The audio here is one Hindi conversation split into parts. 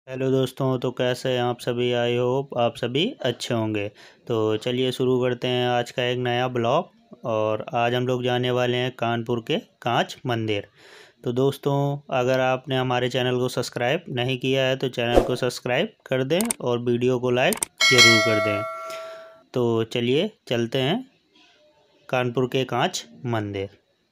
हेलो दोस्तों, तो कैसे हैं आप सभी। आई होप आप सभी अच्छे होंगे। तो चलिए शुरू करते हैं आज का एक नया ब्लॉग। और आज हम लोग जाने वाले हैं कानपुर के कांच मंदिर। तो दोस्तों, अगर आपने हमारे चैनल को सब्सक्राइब नहीं किया है तो चैनल को सब्सक्राइब कर दें और वीडियो को लाइक ज़रूर कर दें। तो चलिए चलते हैं कानपुर के कांच मंदिर।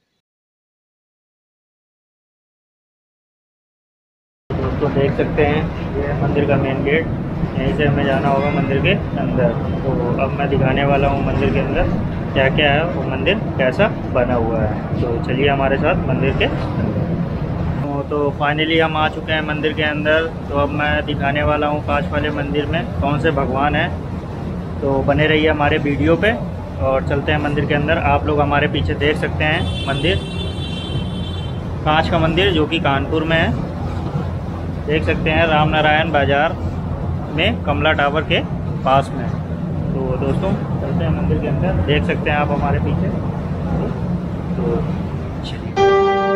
दोस्तों देख सकते हैं ये है मंदिर का मेन गेट। यहीं से हमें जाना होगा मंदिर के अंदर। तो अब मैं दिखाने वाला हूँ मंदिर के अंदर क्या क्या है, वो मंदिर कैसा बना हुआ है। तो चलिए हमारे साथ मंदिर के अंदर। तो फाइनली हम आ चुके हैं मंदिर के अंदर। तो अब मैं दिखाने वाला हूँ कांच वाले मंदिर में कौन से भगवान हैं। तो बने रहिए हमारे वीडियो पे और चलते हैं मंदिर के अंदर। आप लोग हमारे पीछे देख सकते हैं मंदिर, कांच का मंदिर जो कि कानपुर में है। देख सकते हैं राम नारायण बाज़ार में कमला टावर के पास में। तो दोस्तों चलते हैं मंदिर के अंदर। देख सकते हैं आप हमारे पीछे। तो चलिए।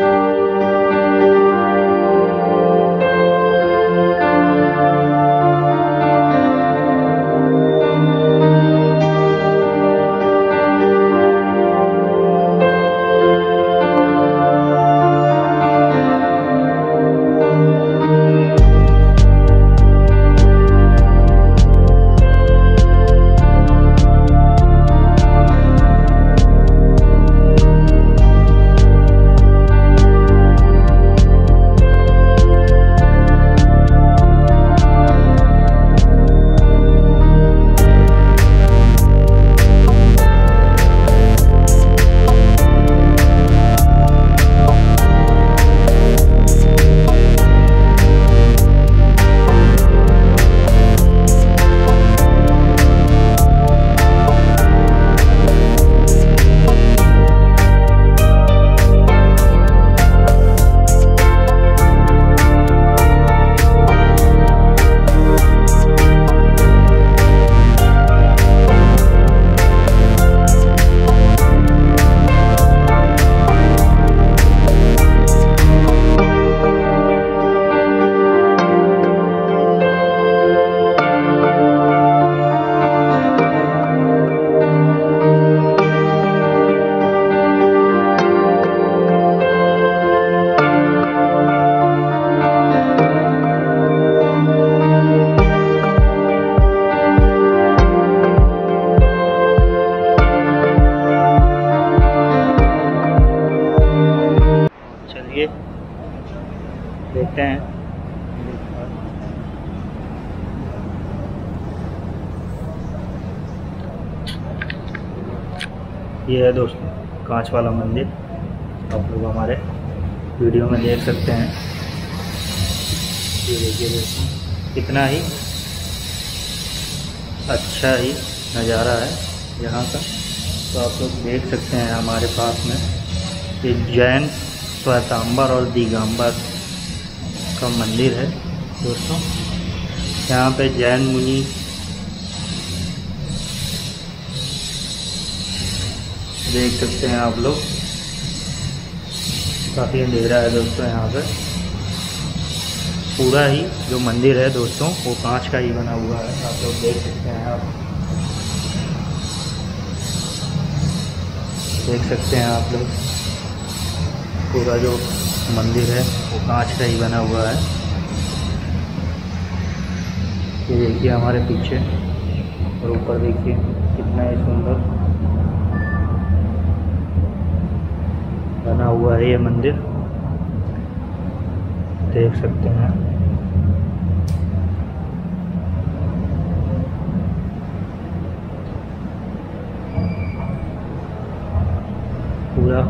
देखते हैं। ये है दोस्तों कांच वाला मंदिर। आप लोग हमारे वीडियो में देख सकते हैं। ये देखिए दोस्तों कितना ही अच्छा ही नज़ारा है यहाँ का। तो आप लोग देख सकते हैं हमारे पास में ये जैन श्वेतांबर और दिगंबर का मंदिर है दोस्तों। यहाँ पे जैन मुनि देख सकते हैं आप लोग। काफ़ी अंधेरा है दोस्तों यहाँ पे। पूरा ही जो मंदिर है दोस्तों वो कांच का ही बना हुआ है। आप लोग देख सकते हैं। आप देख सकते हैं आप लोग पूरा जो मंदिर है वो कांच का ही बना हुआ है। ये देखिए हमारे पीछे और ऊपर देखिए कितना ही सुंदर बना हुआ है ये मंदिर। देख सकते हैं। पूरा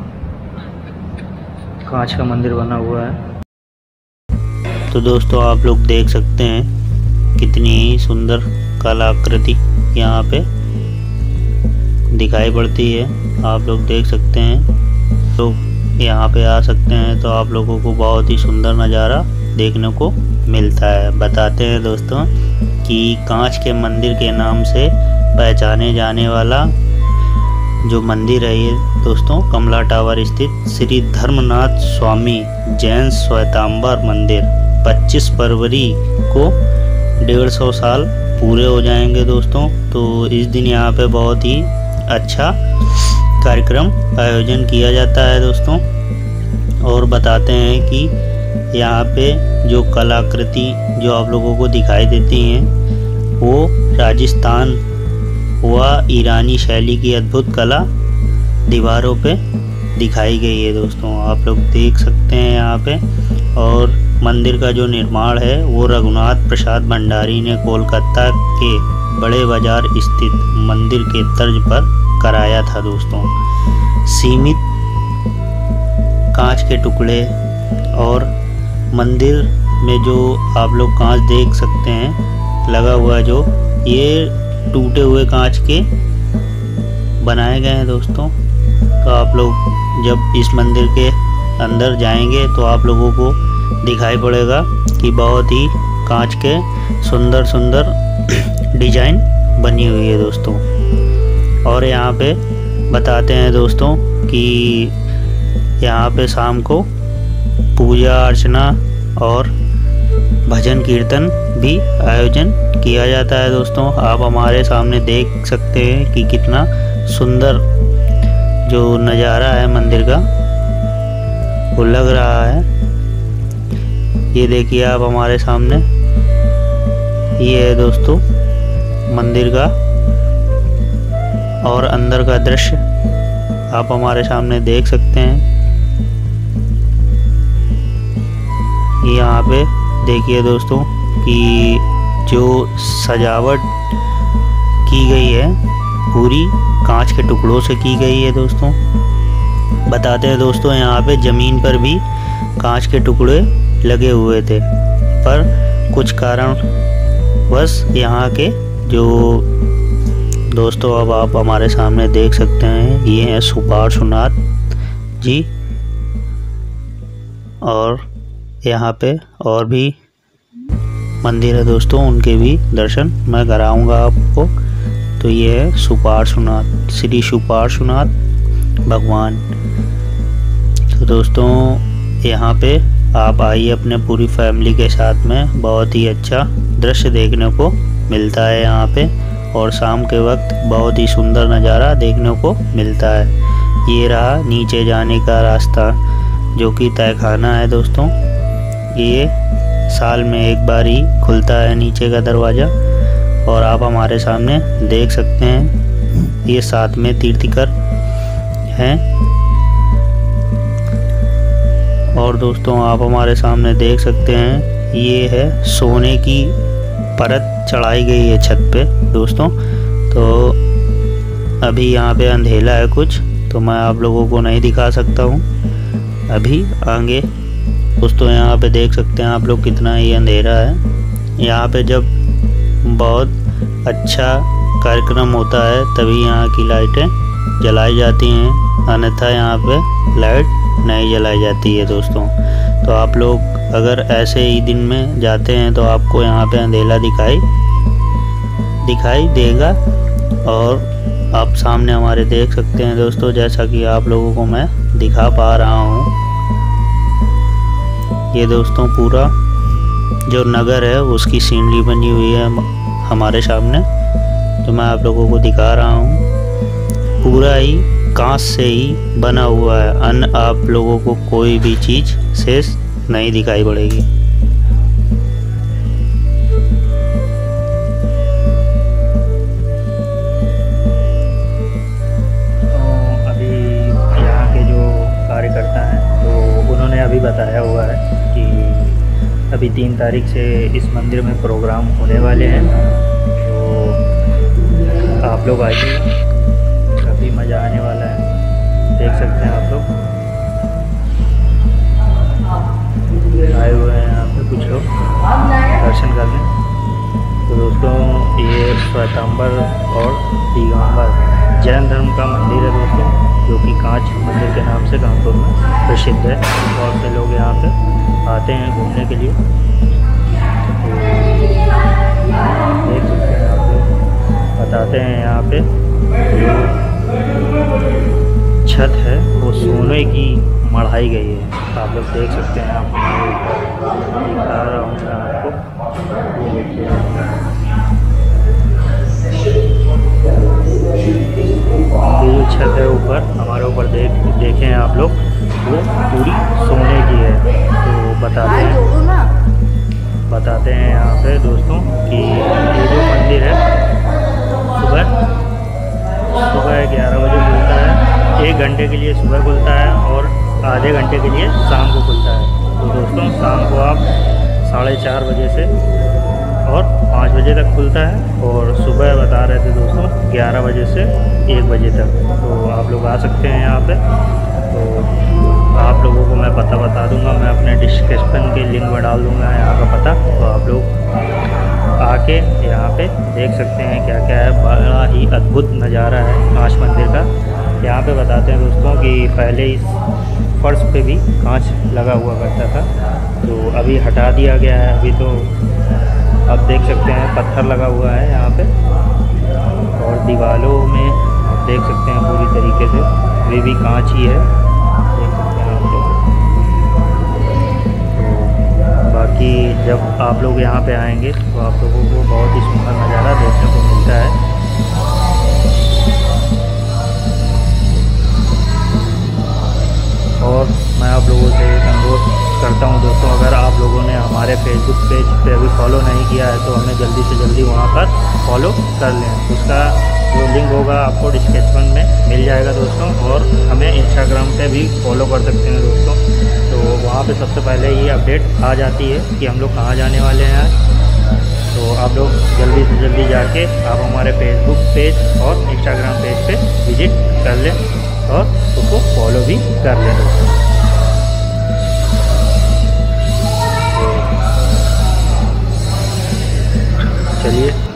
कांच का मंदिर बना हुआ है। तो दोस्तों आप लोग देख सकते हैं कितनी ही सुंदर कलाकृति यहाँ पे दिखाई पड़ती है। आप लोग देख सकते हैं। तो यहाँ पे आ सकते हैं तो आप लोगों को बहुत ही सुंदर नज़ारा देखने को मिलता है। बताते हैं दोस्तों कि कांच के मंदिर के नाम से पहचाने जाने वाला जो मंदिर है ये दोस्तों कमला टावर स्थित श्री धर्मनाथ स्वामी जैन श्वेतांबर मंदिर 25 फरवरी को 150 साल पूरे हो जाएंगे दोस्तों। तो इस दिन यहाँ पे बहुत ही अच्छा कार्यक्रम आयोजन किया जाता है दोस्तों। और बताते हैं कि यहाँ पे जो कलाकृति जो आप लोगों को दिखाई देती हैं वो राजस्थान व ईरानी शैली की अद्भुत कला दीवारों पे दिखाई गई है दोस्तों, आप लोग देख सकते हैं यहाँ पे। और मंदिर का जो निर्माण है वो रघुनाथ प्रसाद भंडारी ने कोलकाता के बड़े बाजार स्थित मंदिर के तर्ज पर कराया था दोस्तों। सीमित कांच के टुकड़े और मंदिर में जो आप लोग कांच देख सकते हैं लगा हुआ है, जो ये टूटे हुए कांच के बनाए गए हैं दोस्तों। तो आप लोग जब इस मंदिर के अंदर जाएंगे तो आप लोगों को दिखाई पड़ेगा कि बहुत ही कांच के सुंदर सुंदर डिजाइन बनी हुई है दोस्तों। और यहाँ पे बताते हैं दोस्तों कि यहाँ पे शाम को पूजा अर्चना और भजन कीर्तन भी आयोजन किया जाता है दोस्तों। आप हमारे सामने देख सकते हैं कि कितना सुंदर जो नज़ारा है मंदिर का वो लग रहा है। ये देखिए आप हमारे सामने, ये है दोस्तों मंदिर का और अंदर का दृश्य आप हमारे सामने देख सकते हैं। यहाँ पे देखिए दोस्तों कि जो सजावट की गई है पूरी कांच के टुकड़ों से की गई है दोस्तों। बताते हैं दोस्तों यहाँ पे ज़मीन पर भी कांच के टुकड़े लगे हुए थे, पर कुछ कारण बस यहाँ के जो दोस्तों अब आप हमारे सामने देख सकते हैं, ये हैं सुपार्श्वनाथ जी। और यहाँ पे और भी मंदिर है दोस्तों, उनके भी दर्शन मैं कराऊंगा आपको। तो ये है सुपार्श्वनाथ, श्री सुपार्श्वनाथ भगवान। तो दोस्तों यहाँ पे आप आइए अपने पूरी फैमिली के साथ में, बहुत ही अच्छा दृश्य देखने को मिलता है यहाँ पे। और शाम के वक्त बहुत ही सुंदर नज़ारा देखने को मिलता है। ये रहा नीचे जाने का रास्ता जो कि तहखाना है दोस्तों। ये साल में एक बार ही खुलता है नीचे का दरवाज़ा। और आप हमारे सामने देख सकते हैं ये 7वें तीर्थंकर हैं। और दोस्तों आप हमारे सामने देख सकते हैं ये है सोने की परत चढ़ाई गई है छत पे दोस्तों। तो अभी यहाँ पे अंधेला है कुछ, तो मैं आप लोगों को नहीं दिखा सकता हूँ अभी आगे। दोस्तों यहाँ पे देख सकते हैं आप लोग कितना ही अंधेरा है। यहाँ पे जब बहुत अच्छा कार्यक्रम होता है तभी यहाँ की लाइटें जलाई जाती हैं, अन्यथा यहाँ पे लाइट नहीं जलाई जाती है दोस्तों। तो आप लोग अगर ऐसे ही दिन में जाते हैं तो आपको यहाँ पे अंधेला दिखाई देगा। और आप सामने हमारे देख सकते हैं दोस्तों, जैसा कि आप लोगों को मैं दिखा पा रहा हूँ। ये दोस्तों पूरा जो नगर है उसकी सीनरी बनी हुई है हमारे सामने, तो मैं आप लोगों को दिखा रहा हूँ। पूरा ही कांच से ही बना हुआ है, अन्य आप लोगों को कोई भी चीज़ शेष नहीं दिखाई पड़ेगी। तो अभी यहाँ के जो कार्यकर्ता हैं तो उन्होंने अभी बताया हुआ है कि अभी 3 तारीख से इस मंदिर में प्रोग्राम होने वाले हैं। तो आप लोग आइए, काफ़ी मज़ा आने वाला है। देख सकते हैं आप लोग आए हुए हैं यहाँ पे कुछ लोग दर्शन करने। तो दोस्तों ये श्वेतांबर और दिगंबर जैन धर्म का मंदिर है दोस्तों, जो कि कांच मंदिर के नाम से कानपुर में प्रसिद्ध है। बहुत से लोग यहाँ पे आते हैं घूमने के लिए। तो देख सकते हैं आप लोग, बताते हैं यहाँ पे जो छत है वो सोने की मढ़ाई गई है। आप लोग देख सकते हैं, आप दिखा रहा हमारे ऊपर देखे हैं आप लोग, वो पूरी सोने की है। तो बताते हैं यहाँ पे दोस्तों कि ये जो मंदिर है सुबह 11 बजे खुलता है। 1 घंटे के लिए सुबह खुलता है और आधे घंटे के लिए शाम को खुलता है। तो दोस्तों शाम को आप 4:30 बजे से और 5 बजे तक खुलता है, और सुबह बता रहे थे दोस्तों 11 बजे से 1 बजे तक। तो आप लोग आ सकते हैं यहाँ पे। तो आप लोगों को मैं पता बता दूंगा, मैं अपने डिस्क्रिप्शन के लिंक में डाल दूंगा यहाँ का पता। तो आप लोग आके यहाँ पे देख सकते हैं क्या क्या है। बड़ा ही अद्भुत नज़ारा है कांच मंदिर का। यहाँ पे बताते हैं दोस्तों कि पहले इस फर्श पे भी कांच लगा हुआ करता था, तो अभी हटा दिया गया है। अभी तो आप देख सकते हैं पत्थर लगा हुआ है यहाँ पे, और दीवारों में आप देख सकते हैं पूरी तरीके से वे भी कांच ही है, देख सकते हैं आप लोग। तो बाकी जब आप लोग यहाँ पे आएंगे तो आप लोगों को बहुत ही सुंदर नज़ारा देखने को मिलता है। और मैं आप लोगों से एक अनुरोध करता हूं दोस्तों, अगर आप लोगों ने हमारे फेसबुक पेज पे अभी फॉलो नहीं किया है तो हमें जल्दी से जल्दी वहां पर फॉलो कर लें। उसका जो लिंक होगा आपको डिस्क्रिप्शन में मिल जाएगा दोस्तों। और हमें इंस्टाग्राम पे भी फॉलो कर सकते हैं दोस्तों। तो वहाँ पे सबसे पहले ही अपडेट आ जाती है कि हम लोग कहाँ जाने वाले हैं। तो आप लोग जल्दी से जल्दी जाके आप हमारे फेसबुक पेज और इंस्टाग्राम पेज पे विज़िट कर लें और उसको फॉलो भी कर लें दोस्तों। चलिए